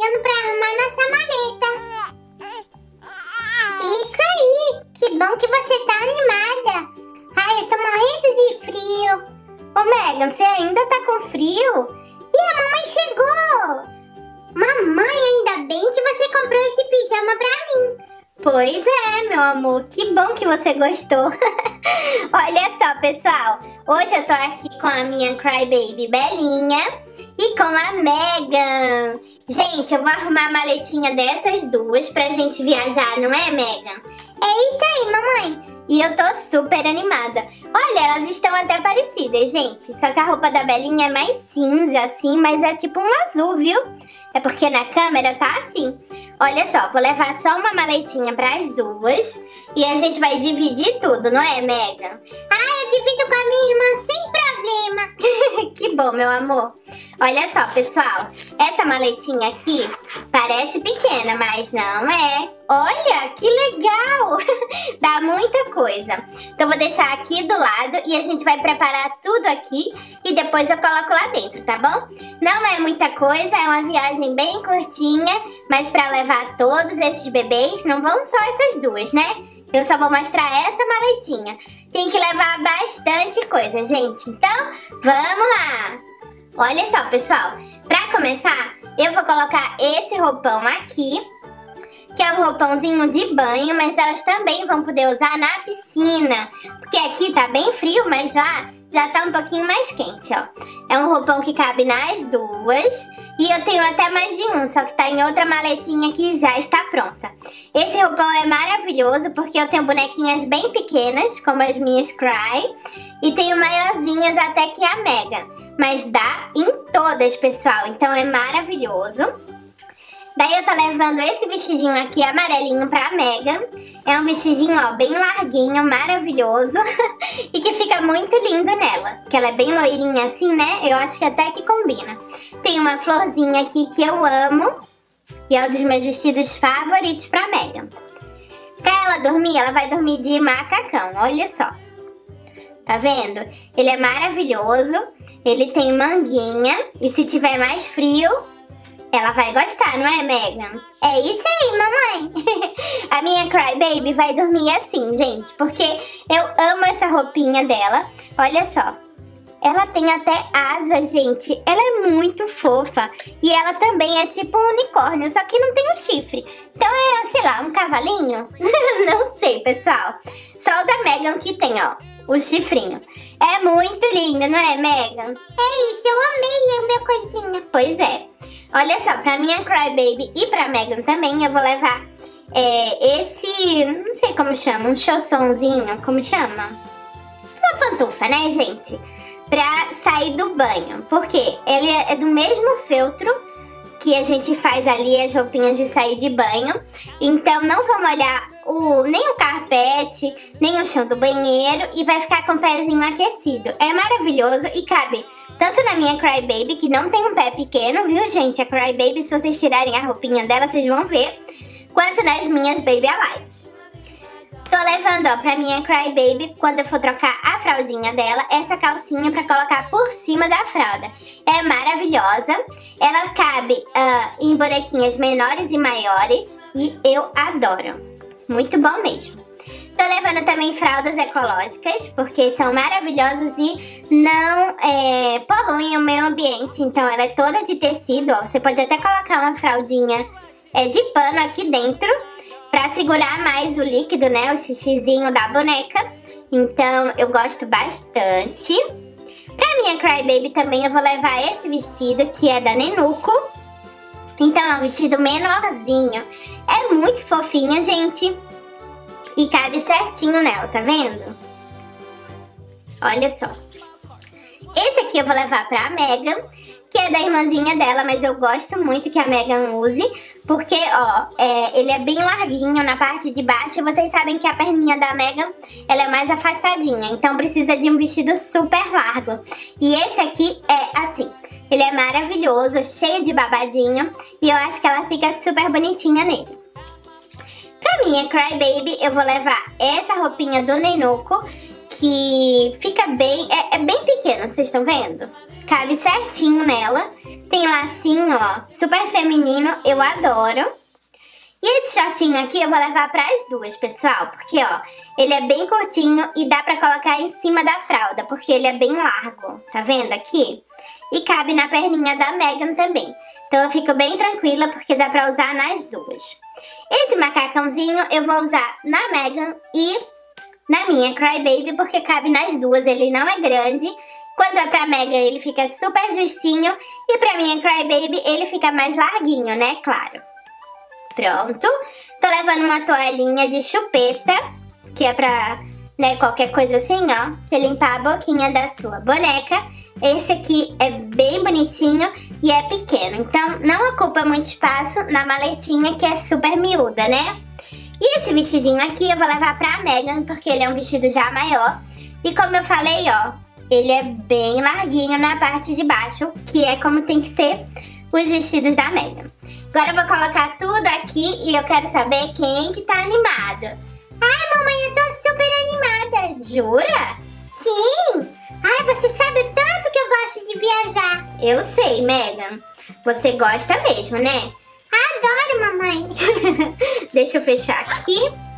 pegando pra arrumar nossa maleta. Isso aí! Que bom que você tá animada. Ai, eu tô morrendo de frio. Ô, Megan, você ainda tá com frio? E a mamãe chegou! Mamãe, ainda bem que você comprou esse pijama pra mim. Pois é, meu amor, que bom que você gostou. Olha só, pessoal, hoje eu tô aqui com a minha Crybaby Belinha e com a Megan. Gente, eu vou arrumar a maletinha dessas duas pra gente viajar, não é, Megan? É isso aí, mamãe. E eu tô super animada. Olha, elas estão até parecidas, gente. Só que a roupa da Belinha é mais cinza, assim, mas é tipo um azul, viu? É porque na câmera tá assim. Olha só, vou levar só uma maletinha pras duas. E a gente vai dividir tudo, não é, Megan? Ah, eu divido com a minha irmã sem problema. Que bom, meu amor. Olha só, pessoal. Essa maletinha aqui parece pequena, mas não é. Olha, que legal. Dá muita coisa. Então vou deixar aqui do lado e a gente vai preparar tudo aqui. E depois eu coloco lá dentro, tá bom? Não é muita coisa, é uma viagem bem curtinha. Mas pra levar todos esses bebês, não vão só essas duas, né? Eu só vou mostrar essa maletinha. Tem que levar bastante coisa, gente. Então, vamos lá! Olha só, pessoal. Pra começar, eu vou colocar esse roupão aqui, que é um roupãozinho de banho, mas elas também vão poder usar na piscina. Porque aqui tá bem frio, mas lá já tá um pouquinho mais quente, ó. É um roupão que cabe nas duas. E eu tenho até mais de um, só que tá em outra maletinha que já está pronta. Esse roupão é maravilhoso porque eu tenho bonequinhas bem pequenas, como as minhas Cry. E tenho maiorzinhas até que a Megan. Mas dá em todas, pessoal. Então é maravilhoso. Daí eu tô levando esse vestidinho aqui amarelinho pra Megan. É um vestidinho, ó, bem larguinho, maravilhoso. E que fica muito lindo nela. Que ela é bem loirinha assim, né? Eu acho que até que combina. Tem uma florzinha aqui que eu amo. E é um dos meus vestidos favoritos pra Megan. Pra ela dormir, ela vai dormir de macacão, olha só. Tá vendo? Ele é maravilhoso. Ele tem manguinha. E se tiver mais frio, ela vai gostar, não é, Megan? É isso aí, mamãe. A minha Crybaby vai dormir assim, gente. Porque eu amo essa roupinha dela. Olha só. Ela tem até asa, gente. Ela é muito fofa. E ela também é tipo um unicórnio, só que não tem um chifre. Então é, sei lá, um cavalinho? Não sei, pessoal. Só o da Megan que tem, ó, o chifrinho. É muito linda, não é, Megan? É isso, eu amei a minha coisinha. Pois é. Olha só, pra minha Crybaby e pra Megan também eu vou levar esse, não sei como chama, um chaussonzinho, como chama? Uma pantufa, né, gente? Pra sair do banho, porque ele é do mesmo feltro que a gente faz ali as roupinhas de sair de banho. Então não vou molhar nem o carpete, nem o chão do banheiro e vai ficar com o pezinho aquecido. É maravilhoso e cabe tanto na minha Crybaby, que não tem um pé pequeno, viu, gente? A Crybaby, se vocês tirarem a roupinha dela, vocês vão ver, quanto nas minhas Baby Alive. Tô levando, ó, pra minha Crybaby, quando eu for trocar a fraldinha dela, essa calcinha pra colocar por cima da fralda. É maravilhosa. Ela cabe em bonequinhas menores e maiores e eu adoro. Muito bom mesmo. Tô levando também fraldas ecológicas, porque são maravilhosas e não poluem o meio ambiente. Então ela é toda de tecido, ó. Você pode até colocar uma fraldinha de pano aqui dentro, pra segurar mais o líquido, né, o xixizinho da boneca. Então, eu gosto bastante. Pra minha Crybaby também eu vou levar esse vestido, que é da Nenuco. Então, é um vestido menorzinho. É muito fofinho, gente. E cabe certinho nela, tá vendo? Olha só. Esse aqui eu vou levar pra Megan, que é da irmãzinha dela, mas eu gosto muito que a Megan use, porque, ó, ele é bem larguinho na parte de baixo, e vocês sabem que a perninha da Megan, ela é mais afastadinha, então precisa de um vestido super largo. E esse aqui é assim, ele é maravilhoso, cheio de babadinho, e eu acho que ela fica super bonitinha nele. Pra minha Crybaby, eu vou levar essa roupinha do Nenuco, que fica bem, é bem pequena, vocês estão vendo? cabe certinho nela. Tem lacinho, ó, super feminino, eu adoro. E esse shortinho aqui eu vou levar para as duas, pessoal, porque, ó, ele é bem curtinho e dá pra colocar em cima da fralda, porque ele é bem largo, tá vendo aqui? E cabe na perninha da Megan também. Então eu fico bem tranquila, porque dá pra usar nas duas. Esse macacãozinho eu vou usar na Megan e na minha Crybaby, porque cabe nas duas, ele não é grande. Quando é pra Megan ele fica super justinho e pra minha Crybaby ele fica mais larguinho, né, claro. Pronto, tô levando uma toalhinha de chupeta, que é pra, né, qualquer coisa assim, ó, você limpar a boquinha da sua boneca. Esse aqui é bem bonitinho e é pequeno, então não ocupa muito espaço na maletinha, que é super miúda, né? E esse vestidinho aqui eu vou levar pra Megan, porque ele é um vestido já maior. E como eu falei, ó, ele é bem larguinho na parte de baixo, que é como tem que ser os vestidos da Megan. Agora eu vou colocar tudo aqui e eu quero saber quem que tá animado. Ai, mamãe, eu tô super animada. Jura? Sim. Ai, você sabe o tanto que eu gosto de viajar. Eu sei, Megan. Você gosta mesmo, né? Adoro, mamãe. Deixa eu fechar aqui.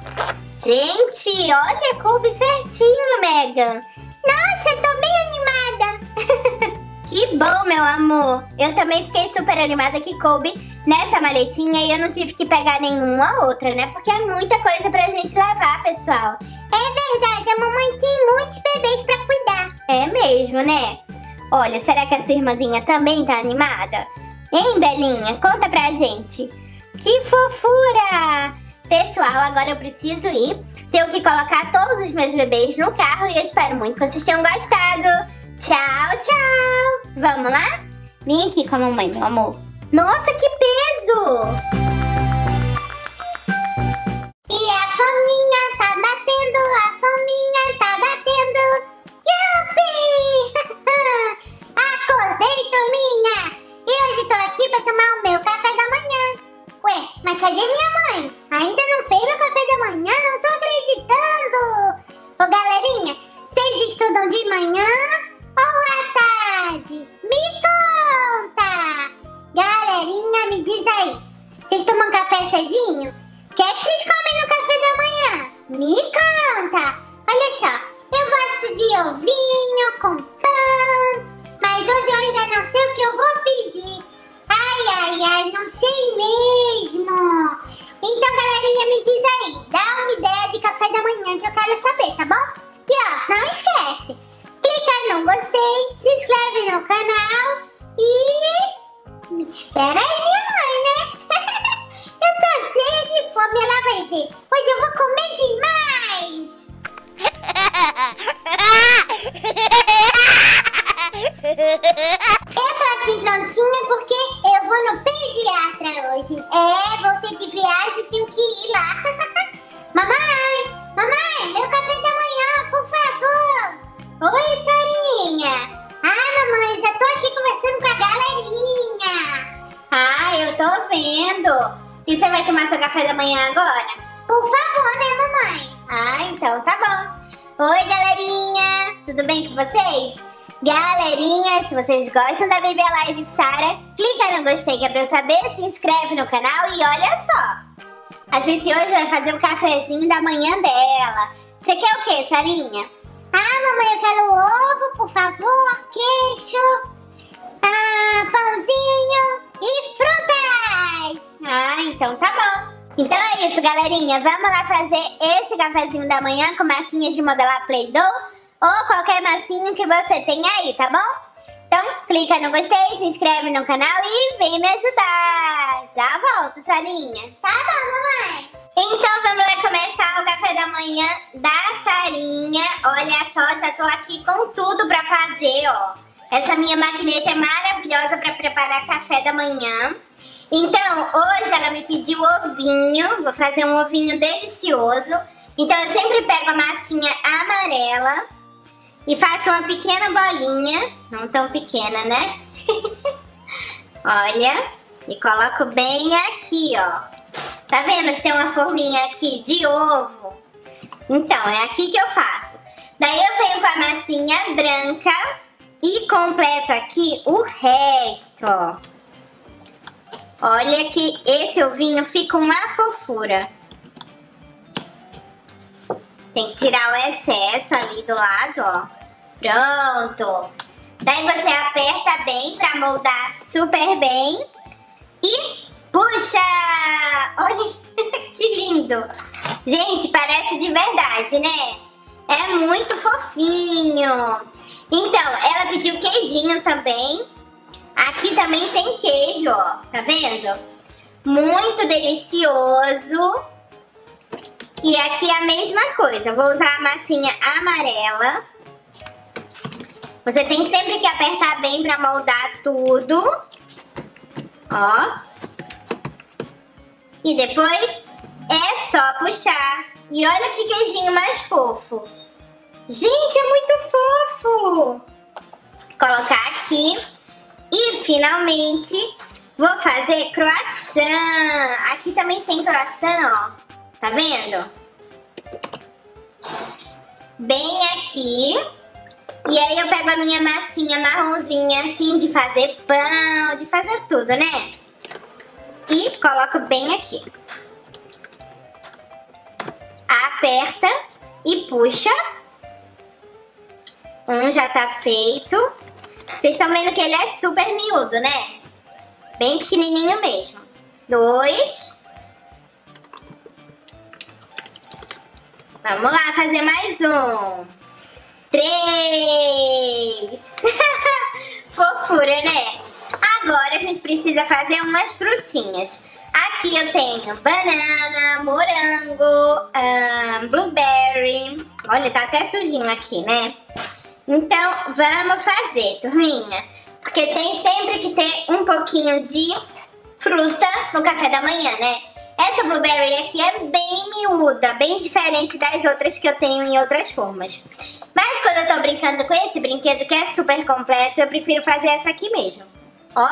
Gente, olha, coube certinho, Megan. Nossa, eu tô bem animada. Que bom, meu amor. Eu também fiquei super animada que coube nessa maletinha e eu não tive que pegar nenhuma outra, né? Porque é muita coisa pra gente levar, pessoal. É verdade, a mamãe tem muitos bebês pra cuidar. É mesmo, né? Olha, será que a sua irmãzinha também tá animada? Hein, Belinha? Conta pra gente. Que fofura! Pessoal, agora eu preciso ir. Tenho que colocar todos os meus bebês no carro e eu espero muito que vocês tenham gostado. Tchau, tchau! Vamos lá? Vem aqui com a mamãe, meu amor. Nossa, que peso! E a fominha tá batendo, a fominha tá batendo. Yupi! Acordei, turminha! E hoje tô aqui pra tomar o meu café da manhã. Ué, mas cadê minha mãe? Ainda não fez meu café da manhã? Não tô acreditando! Ô, galerinha, vocês estudam de manhã ou à tarde? Me conta! Galerinha, me diz aí. Vocês tomam café cedinho? O que é que vocês comem no café da manhã? Me conta! Olha só, eu gosto de ovinho com pão. Mas hoje eu ainda não sei o que eu vou pedir. Ai, não sei mesmo. Então, galerinha, me diz aí. Dá uma ideia de café da manhã que eu quero saber, tá bom? E ó, não esquece. Clica no gostei, se inscreve no canal e... me espera aí, minha mãe, né? Eu tô cheia de fome, ela vai ver. Hoje eu vou comer demais. Eu tô assim prontinha porque eu vou no pediatra hoje. É, vou ter de viagem, tenho que ir lá. Mamãe, meu café da manhã, por favor. Oi, Sarinha. Mamãe, já tô aqui conversando com a galerinha. Eu tô vendo. E você vai tomar seu café da manhã agora? Por favor, né, mamãe? Então tá bom. Oi, galerinha. Tudo bem com vocês? Galerinha, se vocês gostam da Baby Alive Sara, clica no gostei que é pra eu saber, se inscreve no canal e olha só. A gente hoje vai fazer o cafezinho da manhã dela. Você quer o quê, Sarinha? Mamãe, eu quero ovo, por favor, queijo, pãozinho e frutas. Então tá bom. Então é isso, galerinha. Vamos lá fazer esse cafezinho da manhã com massinhas de modelar Play-Doh ou qualquer massinha que você tenha aí, tá bom? Então clica no gostei, se inscreve no canal e vem me ajudar. Já volto, Sarinha. Tá bom, mamãe. Então vamos lá começar o café da manhã da Sarinha. Olha só, já tô aqui com tudo pra fazer, ó. Essa minha maquineta é maravilhosa pra preparar café da manhã. Então, hoje ela me pediu ovinho. Vou fazer um ovinho delicioso. Então eu sempre pego a massinha amarela e faço uma pequena bolinha. Não tão pequena, né? Olha. E coloco bem aqui, ó. Tá vendo que tem uma forminha aqui de ovo? Então, é aqui que eu faço. Daí eu venho com a massinha branca E completo aqui o resto, ó. Olha que esse ovinho fica uma fofura. Tem que tirar o excesso ali do lado, ó. Pronto. Daí você aperta bem pra moldar super bem. E puxa! Olha que lindo. Gente, parece de verdade, né? É muito fofinho. Então, ela pediu queijinho também. Aqui também tem queijo, ó. Tá vendo? Muito delicioso. E aqui a mesma coisa. Vou usar a massinha amarela. Você tem sempre que apertar bem pra moldar tudo. Ó. E depois é só puxar. E olha que queijinho mais fofo. Gente, é muito fofo. Colocar aqui. E finalmente vou fazer croissant. Aqui também tem croissant, ó. Tá vendo? Bem aqui. E aí eu pego a minha massinha marronzinha assim de fazer pão, de fazer tudo, né? E coloco bem aqui. Aperta e puxa. Um já tá feito. Vocês estão vendo que ele é super miúdo, né? Bem pequenininho mesmo. 2. Vamos lá fazer mais um. 3. Fofura, né? Agora a gente precisa fazer umas frutinhas. Aqui eu tenho banana, morango, blueberry. Olha, tá até sujinho aqui, né? Então, vamos fazer, turminha. Porque tem sempre que ter um pouquinho de fruta no café da manhã, né? Essa blueberry aqui é bem miúda, bem diferente das outras que eu tenho em outras formas. Mas quando eu tô brincando com esse brinquedo que é super completo, eu prefiro fazer essa aqui mesmo. Ó.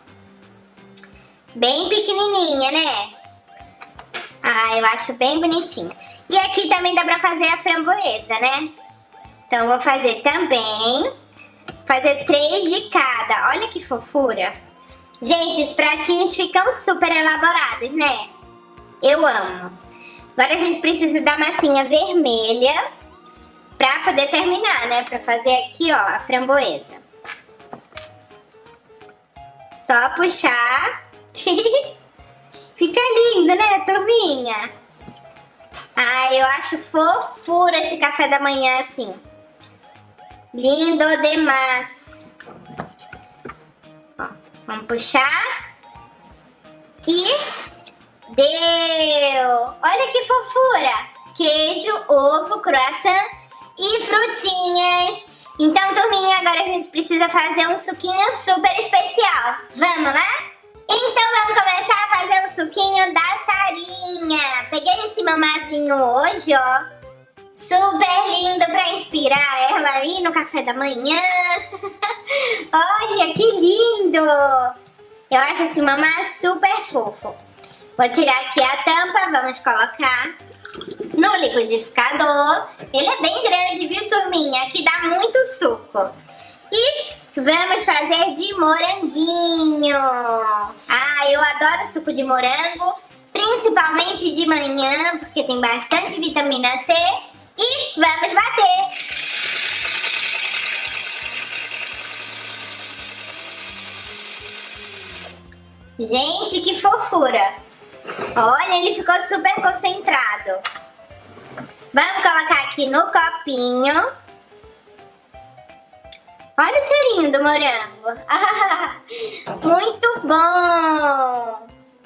Bem pequenininha, né? Ah, eu acho bem bonitinha. E aqui também dá pra fazer a framboesa, né? Então, eu vou fazer também. Fazer 3 de cada. Olha que fofura. Gente, os pratinhos ficam super elaborados, né? Eu amo. Agora a gente precisa da massinha vermelha pra poder terminar, né? Pra fazer aqui, ó, a framboesa. Só puxar. Fica lindo, né, turminha? Ah, eu acho fofura esse café da manhã assim. Lindo demais. Ó, vamos puxar. E deu! Olha que fofura! Queijo, ovo, croissant e frutinhas. Então, turminha, agora a gente precisa fazer um suquinho super especial. Vamos lá? Então vamos começar a fazer o suquinho da Sarinha. Peguei esse mamazinho hoje, ó. Super lindo pra inspirar ela aí no café da manhã. Olha que lindo! Eu acho esse mamá super fofo. Vou tirar aqui a tampa, vamos colocar no liquidificador. Ele é bem grande, viu, turminha? Aqui dá muito suco. E vamos fazer de moranguinho. Ah, eu adoro suco de morango, principalmente de manhã, porque tem bastante vitamina C. E vamos bater. Gente, que fofura. Olha, ele ficou super concentrado. Vamos colocar aqui no copinho. Olha o cheirinho do morango. Muito bom.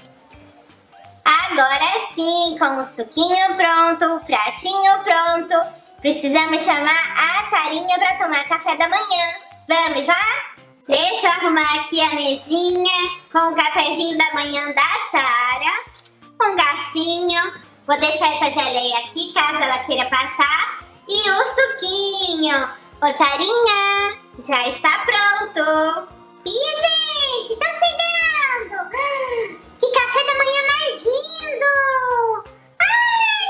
Agora sim, com o suquinho pronto, o pratinho pronto, precisamos chamar a Sarinha para tomar café da manhã. Vamos lá? Deixa eu arrumar aqui a mesinha com o cafezinho da manhã da Sara. Um garfinho. Vou deixar essa geleia aqui, caso ela queira passar. E o suquinho. Ô, Sarinha, já está pronto. Ih, gente, tô chegando. Que café da manhã mais lindo. Ai,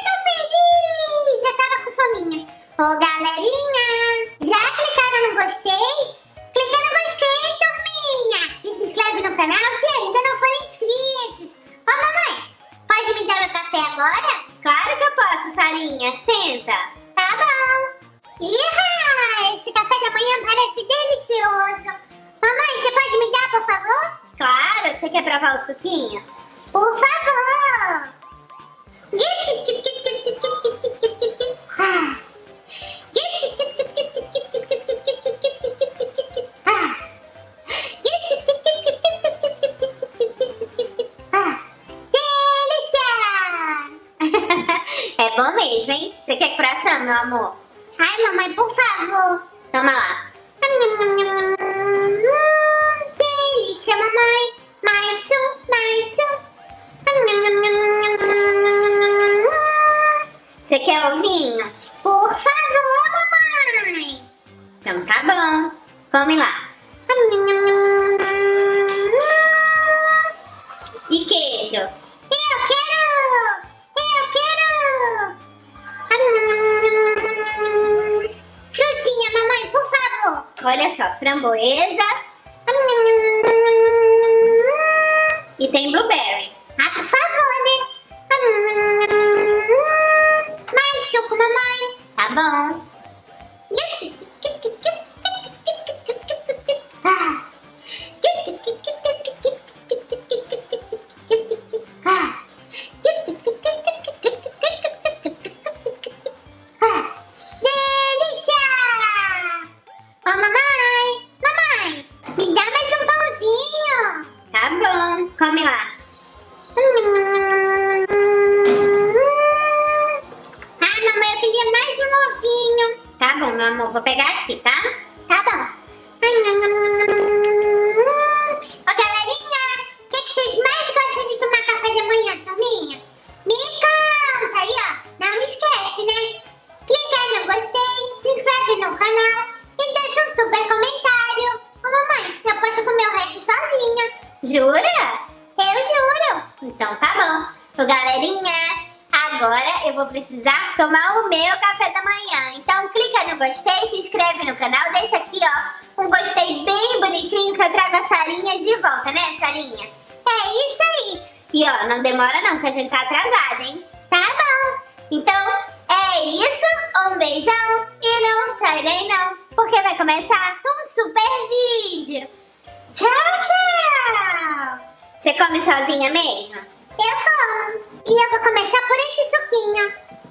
tô feliz. Já tava com fominha. Ô, galerinha, já clicaram no gostei? canal se ainda não forem inscritos. Ô mamãe, pode me dar meu café agora? Claro que eu posso, Sarinha. Senta. Tá bom. Iha, esse café da manhã parece delicioso. Mamãe, você pode me dar, por favor? Claro, você quer provar o suquinho? Por favor. É bom mesmo, hein? Você quer coração, meu amor? Ai, mamãe, por favor. Toma lá. Delícia, mamãe. Mais um, mais um. Você quer ovinho? Por favor, mamãe. Então tá bom. Come lá. E queijo? Eu quero. Frutinha, mamãe, por favor. Olha só, framboesa e tem blueberry. Ah, por favor, né? Mais suco, mamãe. Tá bom. Delícia! Ô, mamãe, me dá mais um pãozinho. Tá bom. Come lá. Ah, mamãe, eu queria mais um ovinho. Tá bom, meu amor. Vou pegar aqui, tá? Tá bom. Ô, galerinha, o que vocês mais gostam de tomar café da manhã, turminha? Me conta aí, ó. Não me esquece, né? Clica no gostei, se inscreve no canal e deixa um super comentário. Ô, mamãe, eu posso comer o resto sozinha. Jura? Eu juro. Então tá bom. Ô, galerinha, agora eu vou precisar tomar o meu café da manhã. Então clica no gostei, se inscreve no canal, deixa aqui, ó, um gostei bem bonitinho que eu trago a Sarinha de volta, né, Sarinha? É isso aí. E ó, não demora não, que a gente tá atrasada, hein? Tá bom. Então, é isso, um beijão e não sai daí não, porque vai começar um super vídeo. Tchau, tchau! Você come sozinha mesmo? Eu como. E eu vou começar por esse suquinho.